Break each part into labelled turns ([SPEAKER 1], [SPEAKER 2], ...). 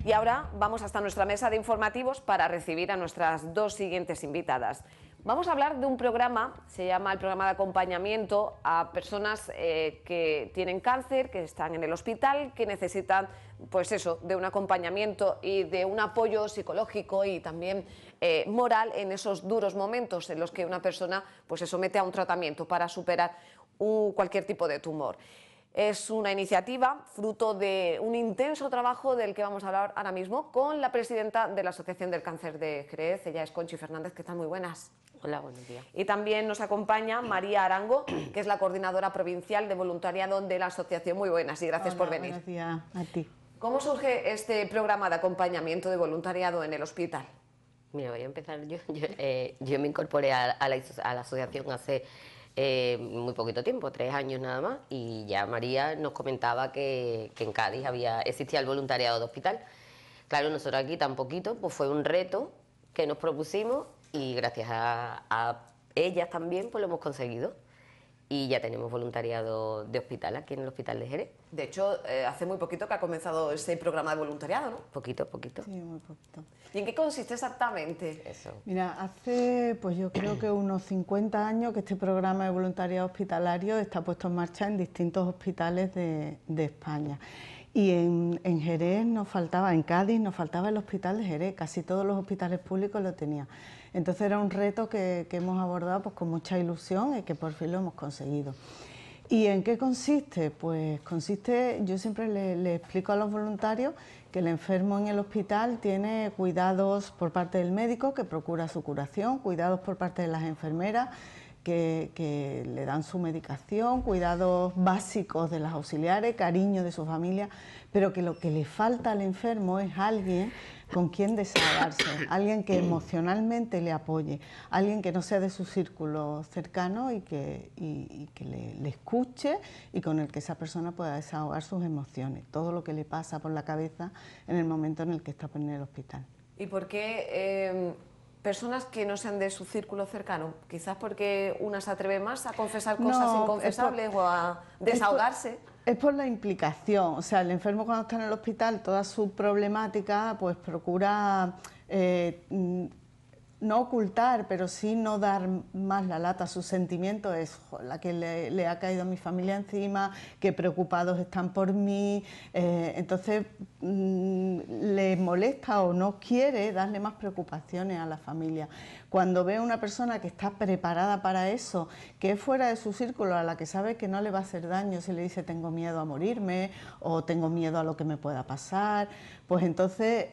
[SPEAKER 1] Y ahora vamos hasta nuestra mesa de informativos para recibir a nuestras dos siguientes invitadas. Vamos a hablar de un programa, se llama el programa de acompañamiento a personas que tienen cáncer, que están en el hospital, que necesitan, pues eso, de un acompañamiento y de un apoyo psicológico y también moral en esos duros momentos en los que una persona pues se somete a un tratamiento para superar cualquier tipo de tumor. Es una iniciativa fruto de un intenso trabajo del que vamos a hablar ahora mismo con la presidenta de la Asociación del Cáncer de Jerez, ella es Conchi Fernández, que están muy buenas.
[SPEAKER 2] Hola, buenos días.
[SPEAKER 1] Y también nos acompaña María Arango, que es la coordinadora provincial de voluntariado de la asociación. Muy buenas y gracias por venir.
[SPEAKER 3] Buenos días a ti.
[SPEAKER 1] ¿Cómo surge este programa de acompañamiento de voluntariado en el hospital?
[SPEAKER 2] Mira, voy a empezar yo. Yo me incorporé a la asociación hace muy poquito tiempo, 3 años nada más, y ya María nos comentaba que en Cádiz existía el voluntariado de hospital. Claro, nosotros aquí tan poquito, pues fue un reto que nos propusimos y gracias a ellas también pues lo hemos conseguido. Y ya tenemos voluntariado de hospital aquí en el Hospital de Jerez.
[SPEAKER 1] De hecho, hace muy poquito que ha comenzado ese programa de voluntariado, ¿no?
[SPEAKER 2] Poquito, poquito.
[SPEAKER 3] Sí, muy poquito.
[SPEAKER 1] ¿Y en qué consiste exactamente?
[SPEAKER 2] Eso.
[SPEAKER 3] Mira, hace pues yo creo que unos 50 años que este programa de voluntariado hospitalario está puesto en marcha en distintos hospitales de España. Y en Jerez nos faltaba, en Cádiz nos faltaba el hospital de Jerez, casi todos los hospitales públicos lo tenían. Entonces era un reto que hemos abordado pues con mucha ilusión y que por fin lo hemos conseguido. ¿Y en qué consiste? Pues consiste, yo siempre le explico a los voluntarios que el enfermo en el hospital tiene cuidados por parte del médico que procura su curación, cuidados por parte de las enfermeras que le dan su medicación, cuidados básicos de las auxiliares, cariño de su familia, pero que lo que le falta al enfermo es alguien con quien desahogarse, alguien que emocionalmente le apoye, alguien que no sea de su círculo cercano y que le escuche y con el que esa persona pueda desahogar sus emociones, todo lo que le pasa por la cabeza en el momento en el que está en el hospital.
[SPEAKER 1] ¿Y por qué personas que no sean de su círculo cercano? Quizás porque una se atreve más a confesar cosas inconfesables o a desahogarse.
[SPEAKER 3] Es por la implicación, o sea, el enfermo cuando está en el hospital, toda su problemática, pues procura no ocultar, pero sí no dar más la lata. Su sentimiento es la que le ha caído a mi familia encima, que preocupados están por mí, entonces le molesta o no quiere darle más preocupaciones a la familia. Cuando ve a una persona que está preparada para eso, que es fuera de su círculo, a la que sabe que no le va a hacer daño, si le dice tengo miedo a morirme o tengo miedo a lo que me pueda pasar, pues entonces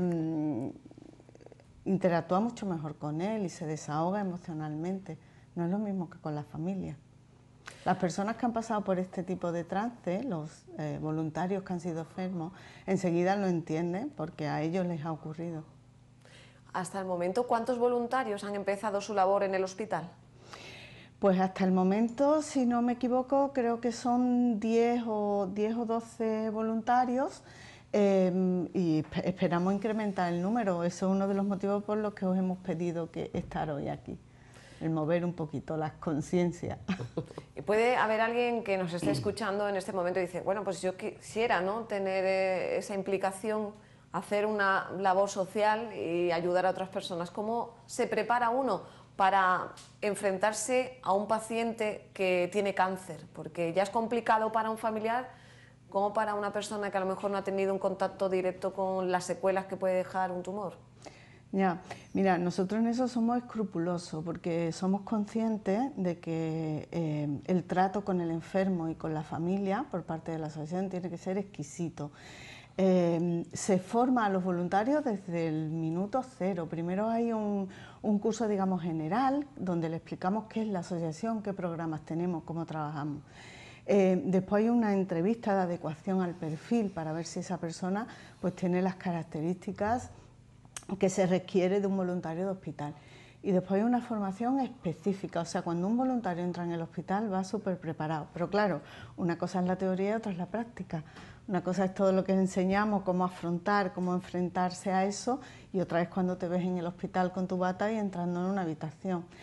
[SPEAKER 3] interactúa mucho mejor con él y se desahoga emocionalmente. No es lo mismo que con la familia. Las personas que han pasado por este tipo de trance, los voluntarios que han sido enfermos, enseguida lo entienden porque a ellos les ha ocurrido.
[SPEAKER 1] Hasta el momento, ¿cuántos voluntarios han empezado su labor en el hospital?
[SPEAKER 3] Pues hasta el momento, si no me equivoco, creo que son 10 o 12 voluntarios. Y esperamos incrementar el número. Eso es uno de los motivos por los que os hemos pedido que estar hoy aquí, el mover un poquito las conciencias.
[SPEAKER 1] Y puede haber alguien que nos esté escuchando en este momento y dice, bueno, pues yo quisiera, ¿no?, tener esa implicación, hacer una labor social y ayudar a otras personas. ¿Cómo se prepara uno para enfrentarse a un paciente que tiene cáncer? Porque ya es complicado para un familiar, como para una persona que a lo mejor no ha tenido un contacto directo con las secuelas que puede dejar un tumor.
[SPEAKER 3] Ya, mira, nosotros en eso somos escrupulosos porque somos conscientes de que el trato con el enfermo y con la familia por parte de la asociación tiene que ser exquisito. Se forma a los voluntarios desde el minuto cero. Primero hay un curso, digamos, general, donde le explicamos qué es la asociación, qué programas tenemos, cómo trabajamos. Después hay una entrevista de adecuación al perfil para ver si esa persona pues tiene las características que se requiere de un voluntario de hospital. Y después hay una formación específica, o sea, cuando un voluntario entra en el hospital va súper preparado. Pero claro, una cosa es la teoría y otra es la práctica. Una cosa es todo lo que enseñamos, cómo afrontar, cómo enfrentarse a eso, y otra es cuando te ves en el hospital con tu bata y entrando en una habitación.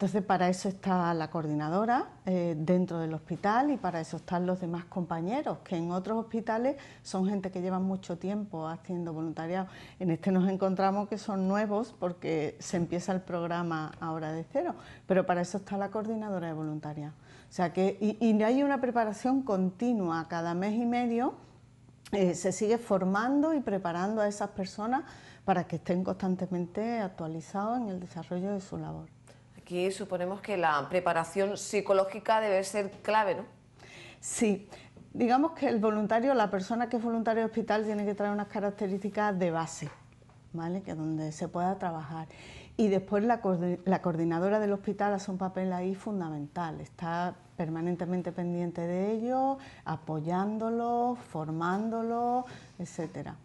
[SPEAKER 3] Entonces, para eso está la coordinadora dentro del hospital y para eso están los demás compañeros, que en otros hospitales son gente que llevan mucho tiempo haciendo voluntariado. En este nos encontramos que son nuevos porque se empieza el programa ahora de cero, pero para eso está la coordinadora de voluntariado. O sea que, y hay una preparación continua, cada mes y medio se sigue formando y preparando a esas personas para que estén constantemente actualizados en el desarrollo de su labor.
[SPEAKER 1] Aquí suponemos que la preparación psicológica debe ser clave, ¿no?
[SPEAKER 3] Sí, digamos que el voluntario, la persona que es voluntaria de hospital tiene que traer unas características de base, ¿vale? Que donde se pueda trabajar. Y después la coordinadora del hospital hace un papel ahí fundamental, está permanentemente pendiente de ellos, apoyándolos, formándolos, etcétera.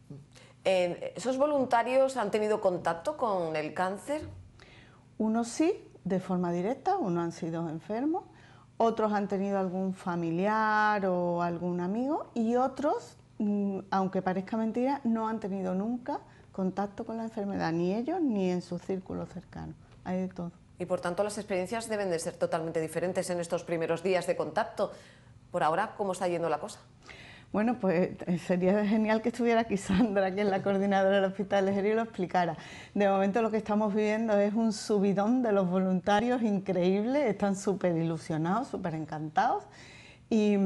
[SPEAKER 1] ¿Esos voluntarios han tenido contacto con el cáncer?
[SPEAKER 3] Unos sí, de forma directa, unos han sido enfermos, otros han tenido algún familiar o algún amigo y otros, aunque parezca mentira, no han tenido nunca contacto con la enfermedad, ni ellos ni en su círculo cercano, hay de todo.
[SPEAKER 1] Y por tanto las experiencias deben de ser totalmente diferentes en estos primeros días de contacto. Por ahora, ¿cómo está yendo la cosa?
[SPEAKER 3] Bueno, pues sería genial que estuviera aquí Sandra, que es la coordinadora del Hospital de Jerez, y lo explicara. De momento lo que estamos viviendo es un subidón de los voluntarios increíble, están súper ilusionados, súper encantados y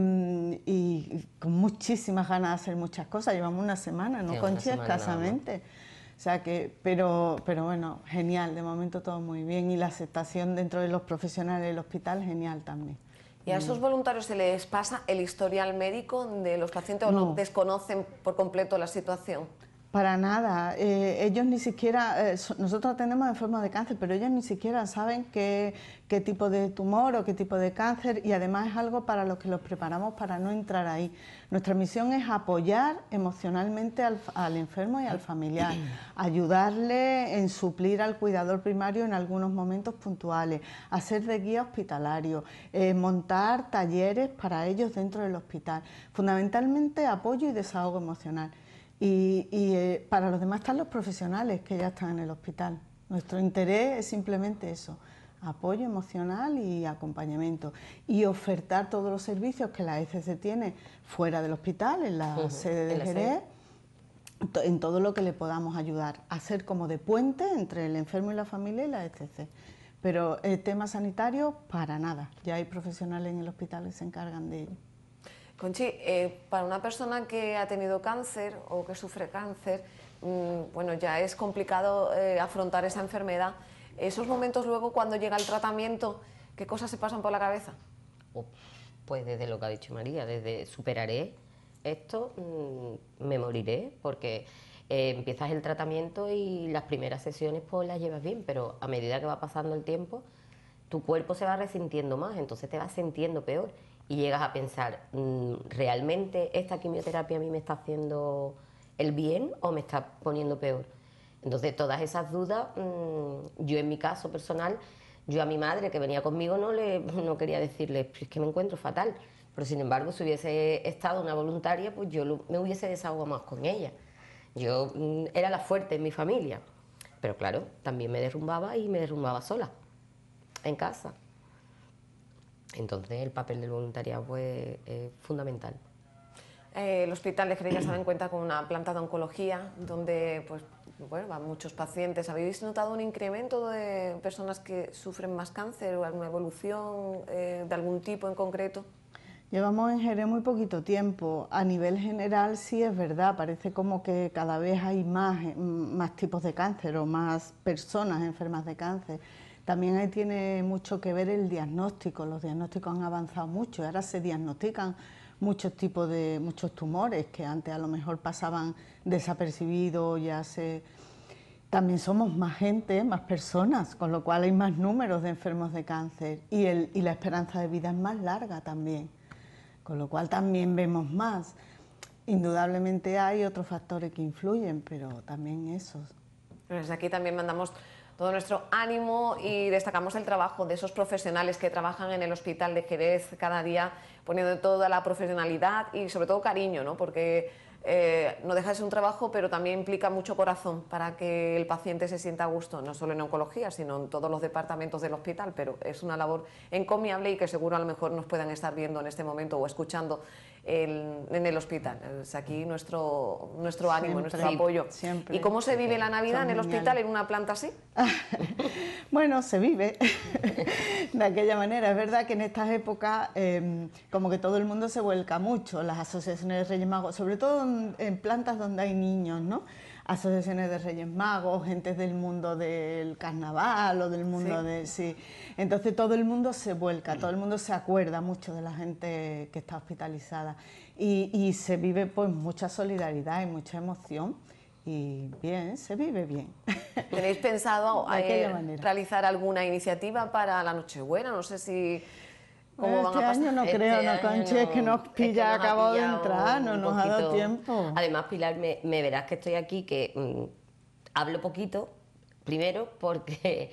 [SPEAKER 3] con muchísimas ganas de hacer muchas cosas. Llevamos una semana, ¿no, Conchi? Escasamente. O sea que, pero bueno, genial, de momento todo muy bien y la aceptación dentro de los profesionales del hospital, genial también.
[SPEAKER 1] ¿Y a esos voluntarios se les pasa el historial médico de los pacientes o no desconocen por completo la situación?
[SPEAKER 3] Para nada, ellos ni siquiera, nosotros atendemos enfermos de cáncer, pero ellos ni siquiera saben qué tipo de tumor o qué tipo de cáncer y además es algo para lo que los preparamos para no entrar ahí. Nuestra misión es apoyar emocionalmente al enfermo y al familiar, ayudarle en suplir al cuidador primario en algunos momentos puntuales, hacer de guía hospitalario, montar talleres para ellos dentro del hospital, fundamentalmente apoyo y desahogo emocional. Y para los demás están los profesionales que ya están en el hospital. Nuestro interés es simplemente eso, apoyo emocional y acompañamiento. Y ofertar todos los servicios que la ECC tiene fuera del hospital, en la sede de Jerez, en todo lo que le podamos ayudar. Hacer como de puente entre el enfermo y la familia y la ECC. Pero el tema sanitario, para nada. Ya hay profesionales en el hospital que se encargan de ello.
[SPEAKER 1] Conchi, para una persona que ha tenido cáncer o que sufre cáncer, bueno, ya es complicado afrontar esa enfermedad. Esos momentos luego cuando llega el tratamiento, ¿qué cosas se pasan por la cabeza?
[SPEAKER 2] Pues desde lo que ha dicho María, desde superaré esto, me moriré, porque empiezas el tratamiento y las primeras sesiones pues las llevas bien, pero a medida que va pasando el tiempo, tu cuerpo se va resintiendo más, entonces te vas sintiendo peor. Y llegas a pensar, ¿realmente esta quimioterapia a mí me está haciendo el bien o me está poniendo peor? Entonces, todas esas dudas, yo en mi caso personal, yo a mi madre que venía conmigo no quería decirle, es que me encuentro fatal. Pero sin embargo, si hubiese estado una voluntaria, pues yo me hubiese desahogado más con ella. Yo era la fuerte en mi familia. Pero claro, también me derrumbaba y me derrumbaba sola, en casa. Entonces el papel del voluntariado pues, es fundamental.
[SPEAKER 1] El Hospital de Jerez, ya saben, cuenta con una planta de oncología donde pues, bueno, van muchos pacientes. ¿Habéis notado un incremento de personas que sufren más cáncer o alguna evolución de algún tipo en concreto?
[SPEAKER 3] Llevamos en Jerez muy poquito tiempo. A nivel general sí es verdad, parece como que cada vez hay más tipos de cáncer o más personas enfermas de cáncer. También ahí tiene mucho que ver el diagnóstico, los diagnósticos han avanzado mucho y ahora se diagnostican muchos tipos de tumores que antes a lo mejor pasaban desapercibidos, También somos más gente, más personas, con lo cual hay más números de enfermos de cáncer y la esperanza de vida es más larga también, con lo cual también vemos más. Indudablemente hay otros factores que influyen, pero también esos.
[SPEAKER 1] Desde aquí también mandamos todo nuestro ánimo y destacamos el trabajo de esos profesionales que trabajan en el Hospital de Jerez cada día, poniendo toda la profesionalidad y sobre todo cariño, ¿no? Porque no deja de ser un trabajo, pero también implica mucho corazón para que el paciente se sienta a gusto, no solo en oncología, sino en todos los departamentos del hospital, pero es una labor encomiable y que seguro a lo mejor nos puedan estar viendo en este momento o escuchando en el hospital. Es aquí nuestro ánimo, nuestro apoyo.
[SPEAKER 3] Siempre.
[SPEAKER 1] ¿Y cómo se vive la Navidad en el hospital, en una planta así?
[SPEAKER 3] Bueno, se vive de aquella manera. Es verdad que en estas épocas como que todo el mundo se vuelca mucho, las asociaciones de Reyes Magos, sobre todo en plantas donde hay niños, ¿no? Asociaciones de Reyes Magos, gentes del mundo del carnaval o del mundo de... Sí. Entonces todo el mundo se vuelca, todo el mundo se acuerda mucho de la gente que está hospitalizada y se vive pues mucha solidaridad y mucha emoción y bien, se vive bien.
[SPEAKER 1] ¿Tenéis pensado
[SPEAKER 3] de aquella manera
[SPEAKER 1] realizar alguna iniciativa para la Nochebuena? No sé si... ¿Cómo van
[SPEAKER 3] este
[SPEAKER 1] a pasar?
[SPEAKER 3] año no creo, no, Conchi, es que nos pilla, acabo de entrar, no nos ha dado tiempo.
[SPEAKER 2] Además, Pilar, me verás que estoy aquí, que hablo poquito, primero porque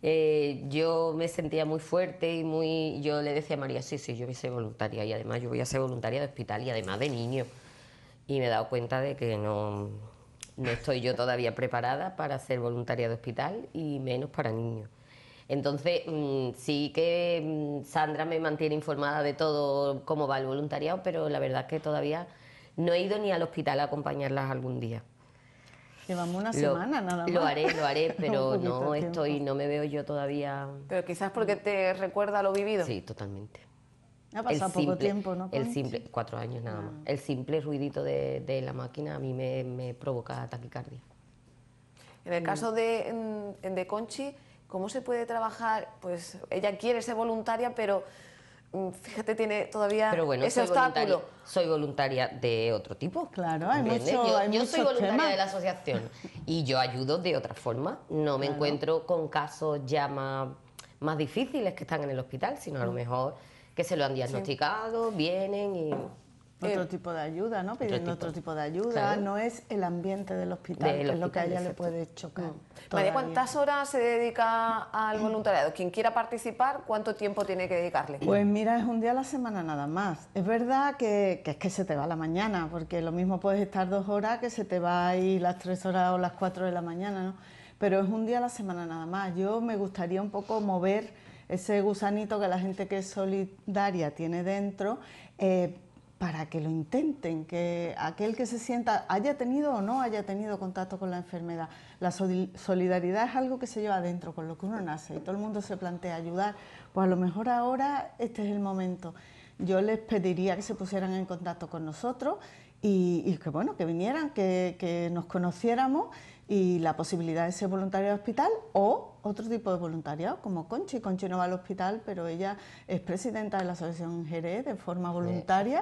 [SPEAKER 2] yo me sentía muy fuerte y muy... Yo le decía a María, sí, yo voy a ser voluntaria y además yo voy a ser voluntaria de hospital y además de niño. Y me he dado cuenta de que no estoy yo todavía preparada para ser voluntaria de hospital y menos para niños. Entonces, sí que Sandra me mantiene informada de todo cómo va el voluntariado, pero la verdad es que todavía no he ido ni al hospital a acompañarlas algún día.
[SPEAKER 3] Llevamos una semana nada más.
[SPEAKER 2] Lo haré, pero no me veo yo todavía...
[SPEAKER 1] Pero quizás porque te recuerda lo vivido.
[SPEAKER 2] Sí, totalmente.
[SPEAKER 3] Ha pasado poco tiempo, ¿no?
[SPEAKER 2] El simple, 4 años nada más. El simple ruidito de la máquina a mí me provoca taquicardia.
[SPEAKER 1] En el caso de Conchi, ¿cómo se puede trabajar? Pues ella quiere ser voluntaria, pero fíjate, tiene todavía ese obstáculo.
[SPEAKER 2] Soy voluntaria de otro tipo.
[SPEAKER 3] Claro, hay mucho,
[SPEAKER 2] yo soy voluntaria
[SPEAKER 3] temas
[SPEAKER 2] de la asociación y yo ayudo de otra forma. No me encuentro con casos ya más difíciles que están en el hospital, sino a lo mejor que se lo han diagnosticado, vienen y...
[SPEAKER 3] Otro tipo de ayuda, ¿no? Pidiendo otro tipo de ayuda.
[SPEAKER 2] Claro.
[SPEAKER 3] No es el ambiente del hospital, que es lo que a ella le puede chocar.
[SPEAKER 1] María, ¿cuántas horas se dedica al voluntariado? Quien quiera participar, ¿cuánto tiempo tiene que dedicarle?
[SPEAKER 3] Pues mira, es un día a la semana nada más. Es verdad que es que se te va la mañana, porque lo mismo puedes estar 2 horas que se te va ahí las 3 horas o las 4 de la mañana, ¿no? Pero es un día a la semana nada más. Yo me gustaría un poco mover ese gusanito que la gente que es solidaria tiene dentro, para que lo intenten, que aquel que se sienta, haya tenido o no haya tenido contacto con la enfermedad. La solidaridad es algo que se lleva adentro, con lo que uno nace, y todo el mundo se plantea ayudar. Pues a lo mejor ahora este es el momento. Yo les pediría que se pusieran en contacto con nosotros y que bueno, que vinieran, que nos conociéramos, y la posibilidad de ser voluntaria de hospital o otro tipo de voluntariado, como Conchi. Conchi no va al hospital, pero ella es presidenta de la Asociación Jerez de forma voluntaria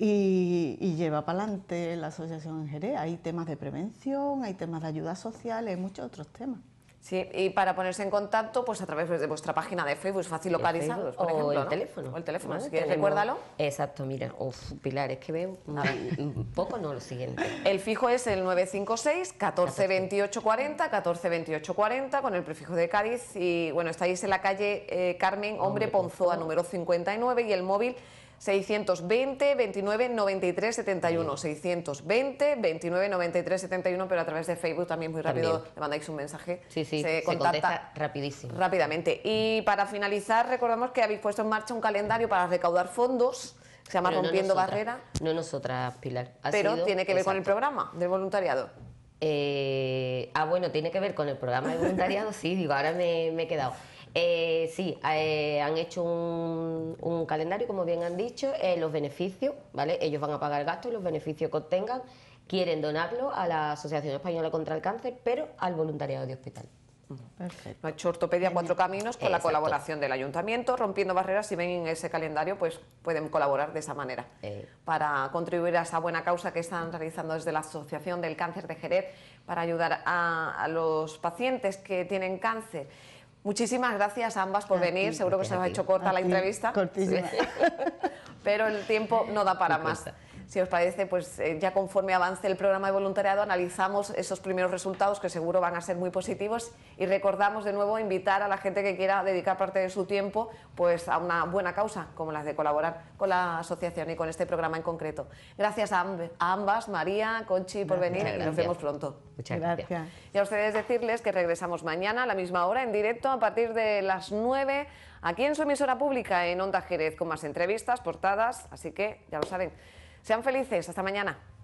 [SPEAKER 3] y lleva para adelante la Asociación Jerez. Hay temas de prevención, hay temas de ayuda social, hay muchos otros temas.
[SPEAKER 1] Sí, y para ponerse en contacto, pues a través de vuestra página de Facebook, es fácil localizarlos, por ejemplo,
[SPEAKER 2] o el
[SPEAKER 1] ¿no?
[SPEAKER 2] teléfono.
[SPEAKER 1] O el teléfono,
[SPEAKER 2] ¿Vale?
[SPEAKER 1] si quieres, recuérdalo.
[SPEAKER 2] Exacto, mira, Pilar, es que veo un poco lo siguiente.
[SPEAKER 1] El fijo es el 956 14 28 40, 14 28 40, con el prefijo de Cádiz, y bueno, estáis en la calle Carmen Hombre Ponzoa, número 59, y el móvil 620 29 93 71, 620 29 93 71, pero a través de Facebook también muy rápido le mandáis un mensaje,
[SPEAKER 2] se contacta rapidísimo.
[SPEAKER 1] Rápidamente. Y para finalizar, recordamos que habéis puesto en marcha un calendario para recaudar fondos, que se llama Rompiendo Barreras.
[SPEAKER 2] No nosotras, Pilar.
[SPEAKER 1] Pero tiene que ver con el programa del voluntariado.
[SPEAKER 2] Bueno, tiene que ver con el programa de voluntariado, sí, digo, ahora me he quedado. Han hecho un calendario, como bien han dicho, los beneficios, ¿vale? Ellos van a pagar gastos y los beneficios que obtengan quieren donarlo a la Asociación Española contra el Cáncer, pero al voluntariado de hospital.
[SPEAKER 3] Perfecto.
[SPEAKER 1] Ha hecho Ortopedia Cuatro Caminos con la colaboración del Ayuntamiento, Rompiendo Barreras. Si ven en ese calendario, pues pueden colaborar de esa manera para contribuir a esa buena causa que están realizando desde la Asociación del Cáncer de Jerez para ayudar a los pacientes que tienen cáncer. Muchísimas gracias a ambas por venir. Seguro que se os ha hecho corta la entrevista.
[SPEAKER 3] Cortísima.
[SPEAKER 1] Pero el tiempo no da para más. si os parece, pues ya conforme avance el programa de voluntariado analizamos esos primeros resultados que seguro van a ser muy positivos y recordamos de nuevo invitar a la gente que quiera dedicar parte de su tiempo pues a una buena causa como la de colaborar con la asociación y con este programa en concreto. Gracias a ambas, María, Conchi, por venir y nos vemos pronto.
[SPEAKER 2] Muchas gracias.
[SPEAKER 1] Y a ustedes decirles que regresamos mañana a la misma hora en directo a partir de las 9 aquí en su emisora pública en Onda Jerez con más entrevistas, portadas, así que ya lo saben. Sean felices, hasta mañana.